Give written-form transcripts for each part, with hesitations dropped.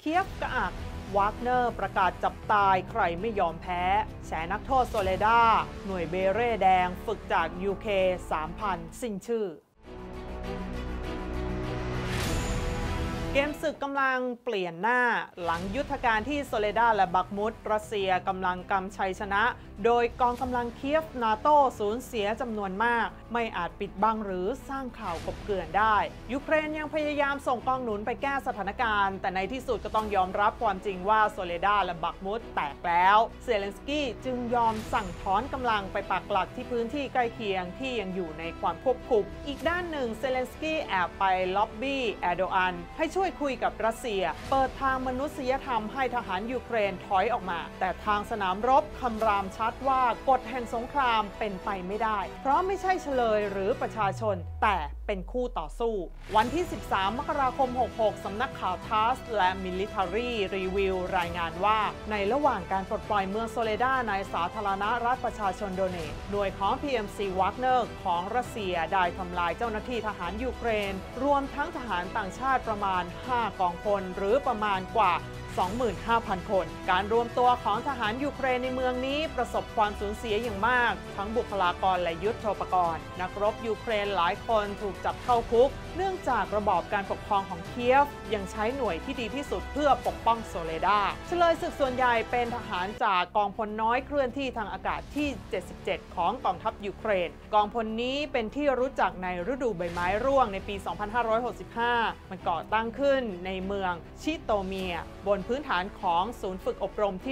คียฟกระอักวากเนอร์ประกาศจับตายใครไม่ยอมแพ้แฉนักโทษโซเลดาหน่วยเบเร่แดงฝึกจาก UK 3,000 สิ้นชื่อเกมศึกกำลังเปลี่ยนหน้าหลังยุทธการที่โซเลดาและบักมุดรัสเซียกำลังกำชัยชนะโดยกองกำลังเคียฟนาโต้สูญเสียจำนวนมากไม่อาจปิดบังหรือสร้างข่าวกบเกลื่อนได้ยูเครนยังพยายามส่งกองหนุนไปแก้สถานการณ์แต่ในที่สุดก็ต้องยอมรับความจริงว่าโซเลดาและบักมุดแตกแล้วเซเลนสกี้จึงยอมสั่งถอนกำลังไปปักหลักที่พื้นที่ใกล้เคียงที่ยังอยู่ในความควบคุมอีกด้านหนึ่งเซเลนสกี้แอบไปล็อบบี้แอร์โดอันให้ช่วยคุยกับรัสเซียเปิดทางมนุษยธรรมให้ทหารยูเครนถอยออกมาแต่ทางสนามรบคำรามชัดว่ากฎแห่งสงครามเป็นไปไม่ได้เพราะไม่ใช่เฉลยหรือประชาชนแต่เป็นคู่ต่อสู้วันที่ 13 มกราคม 66 สำนักข่าวทัสและ Military Review รายงานว่าในระหว่างการปลดปล่อยเมืองโซเลดาในสาธารณรัฐประชาชนโดเนตหน่วยของ PMC Wagner ของรัสเซียได้ทำลายเจ้าหน้าที่ทหารยูเครนรวมทั้งทหารต่างชาติประมาณ 5 กองพลหรือประมาณกว่า25,000 คนการรวมตัวของทหารยูเครนในเมืองนี้ประสบความสูญเสียอย่างมากทั้งบุคลากรและยุทโธปกรณ์นักรบยูเครนหลายคนถูกจับเข้าคุกเนื่องจากระบอบการปกครองของเคียฟยังใช้หน่วยที่ดีที่สุดเพื่อปกป้องโซเลดาเฉลยศึกส่วนใหญ่เป็นทหารจากกองพลน้อยเคลื่อนที่ทางอากาศที่ 77 ของกองทัพยูเครนกองพลนี้เป็นที่รู้จักในฤดูใบไม้ร่วงในปี 2565 มันก่อตั้งขึ้นในเมืองชิโตเมียบนพื้นฐานของศูนย์ฝึกอบรมที่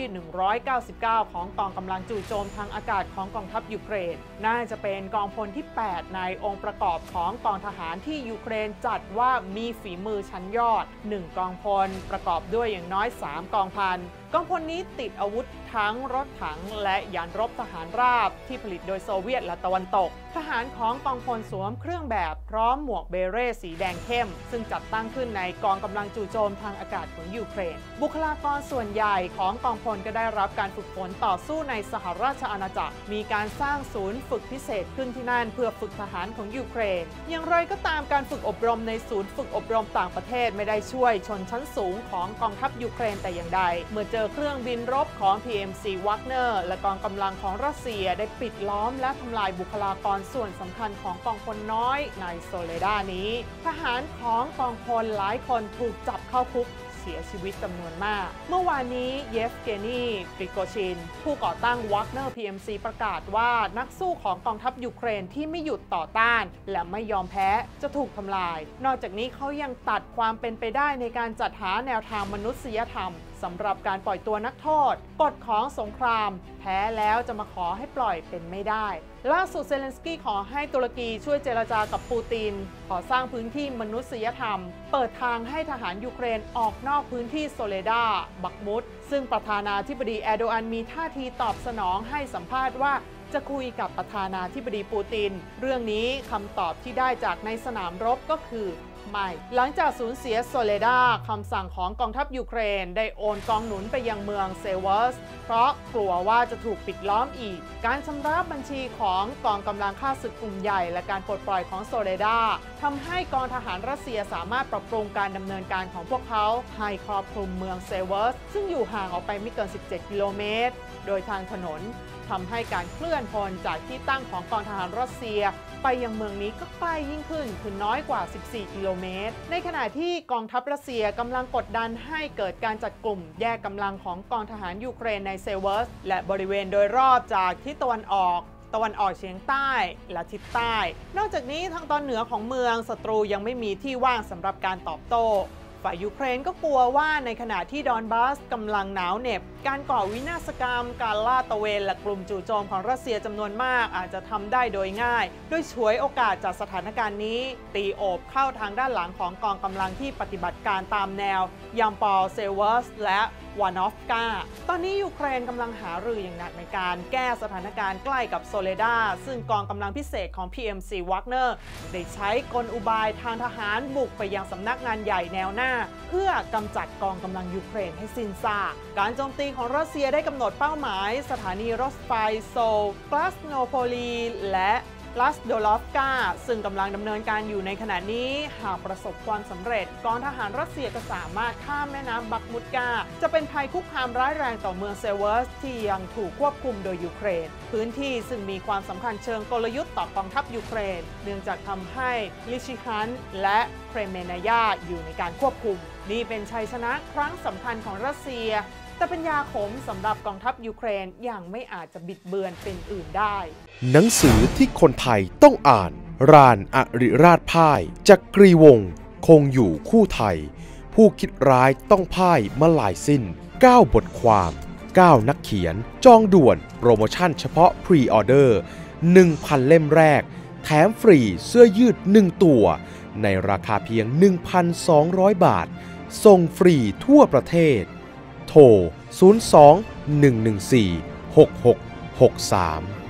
199 ของกองกำลังจู่โจมทางอากาศของกองทัพยูเครนน่าจะเป็นกองพลที่ 8 ในองค์ประกอบของกองทหารที่ยูเครนจัดว่ามีฝีมือชั้นยอด 1 กองพลประกอบด้วยอย่างน้อย 3 กองพันกองพลนี้ติดอาวุธทั้งรถถังและยานรบทหารราบที่ผลิตโดยโซเวียตและตะวันตกทหารของกองพลสวมเครื่องแบบพร้อมหมวกเบเร่สีแดงเข้มซึ่งจัดตั้งขึ้นในกองกำลังจู่โจมทางอากาศของยูเครนบุคลากรส่วนใหญ่ของกองพลก็ได้รับการฝึกฝนต่อสู้ในสหราชอาณาจักรมีการสร้างศูนย์ฝึกพิเศษขึ้นที่นั่นเพื่อฝึกทหารของยูเครนอย่างไรก็ตามการฝึกอบรมในศูนย์ฝึกอบรมต่างประเทศไม่ได้ช่วยชนชั้นสูงของกองทัพยูเครนแต่อย่างใดเมื่อเจอเครื่องบินรบของ PMC Wagner และกองกำลังของรัสเซียได้ปิดล้อมและทำลายบุคลากรส่วนสำคัญของกองพลน้อยในโซเลดานี้ทหารของกองพลหลายคนถูกจับเข้าคุกเสียชีวิตจำนวนมากเมื่อวานนี้เยฟเกนีปริโกชินผู้ก่อตั้ง Wagner PMC ประกาศว่านักสู้ของกองทัพยูเครนที่ไม่หยุดต่อต้านและไม่ยอมแพ้จะถูกทำลายนอกจากนี้เขายังตัดความเป็นไปได้ในการจัดหาแนวทางมนุษยธรรมสำหรับการปล่อยตัวนักโทษกฎของสงครามแพ้แล้วจะมาขอให้ปล่อยเป็นไม่ได้ล่าสุดเซเลนสกี้ขอให้ตุรกีช่วยเจรจากับปูตินขอสร้างพื้นที่มนุษยธรรมเปิดทางให้ทหารยูเครนออกนอกพื้นที่โซเลดาบักมุดซึ่งประธานาธิบดีแอร์โดอันมีท่าทีตอบสนองให้สัมภาษณ์ว่าจะคุยกับประธานาธิบดีปูตินเรื่องนี้คำตอบที่ได้จากในสนามรบก็คือไม่หลังจากสูญเสียโซเลดาคำสั่งของกองทัพยูเครนได้โอนกองหนุนไปยังเมืองเซเวอร์สเพราะกลัวว่าจะถูกปิดล้อมอีกการชำระบัญชีของกองกำลังฆ่าศึกกลุ่มใหญ่และการปลดปล่อยของโซเลดาทำให้กองทหารรัสเซียสามารถปรับปรุงการดำเนินการของพวกเขาให้ครอบคลุมเมืองเซเวอร์สซึ่งอยู่ห่างออกไปไม่เกิน 17 กิโลเมตรโดยทางถนนทำให้การเคลื่อนพลจากที่ตั้งของกองทหารรัสเซียไปยังเมืองนี้ก็ใกล้ยิ่งขึ้นคือน้อยกว่า 14 กิโลเมตรในขณะที่กองทัพรัสเซียกำลังกดดันให้เกิดการจัดกลุ่มแยกกำลังของกองทหารยูเครนในเซเวอร์สและบริเวณโดยรอบจากทิศตะวันออกเฉียงใต้และทิศใต้นอกจากนี้ทางตอนเหนือของเมืองศัตรูยังไม่มีที่ว่างสำหรับการตอบโต้ฝ่ายยูเครนก็กลัวว่าในขณะที่ดอนบาสกำลังหนาวเหน็บการก่อวินาศกรรมการลาดตระเวนและกลุ่มจู่โจมของรัสเซียจำนวนมากอาจจะทำได้โดยง่ายโดยฉวยโอกาสจากสถานการณ์นี้ตีโอบเข้าทางด้านหลังของกองกำลังที่ปฏิบัติการตามแนวยัมปอลเซเวอร์สและวานอฟกาตอนนี้ยูเครนกำลังหารืออย่างหนักในการแก้สถานการณ์ใกล้กับโซเลดาซึ่งกองกำลังพิเศษของ PMC Wagner ได้ใช้กลอุบายทางทหารบุกไปยังสำนักงานใหญ่แนวหน้าเพื่อกำจัดกองกำลังยูเครนให้สิ้นซากการโจมตีของรัสเซียได้กำหนดเป้าหมายสถานีรถไฟโซลกลาสโนโพลีและลัสโดลอฟกาซึ่งกำลังดำเนินการอยู่ในขณะนี้หากประสบความสำเร็จกองทหารรัสเซียจะสามารถข้ามแม่น้ำบักมุตกาจะเป็นภัยคุกคามร้ายแรงต่อเมืองเซเวอร์สที่ยังถูกควบคุมโดยยูเครนพื้นที่ซึ่งมีความสำคัญเชิงกลยุทธ์ต่อกองทัพยูเครนเนื่องจากทำให้ลิชิฮันและเครเมนายาอยู่ในการควบคุมนี่เป็นชัยชนะครั้งสำคัญของรัสเซียแต่เป็นยาขมสำหรับกองทัพยูเครนอย่างไม่อาจจะบิดเบือนเป็นอื่นได้หนังสือที่คนไทยต้องอ่านรานอริราชพ่ายจักรีวงศ์คงอยู่คู่ไทยผู้คิดร้ายต้องพ่ายมาลายสิ้น9 บทความ9 นักเขียนจองด่วนโปรโมชั่นเฉพาะพรีออเดอร์ 1,000 เล่มแรกแถมฟรีเสื้อยืด1 ตัวในราคาเพียง 1,200 บาทส่งฟรีทั่วประเทศโทร 02 114 6663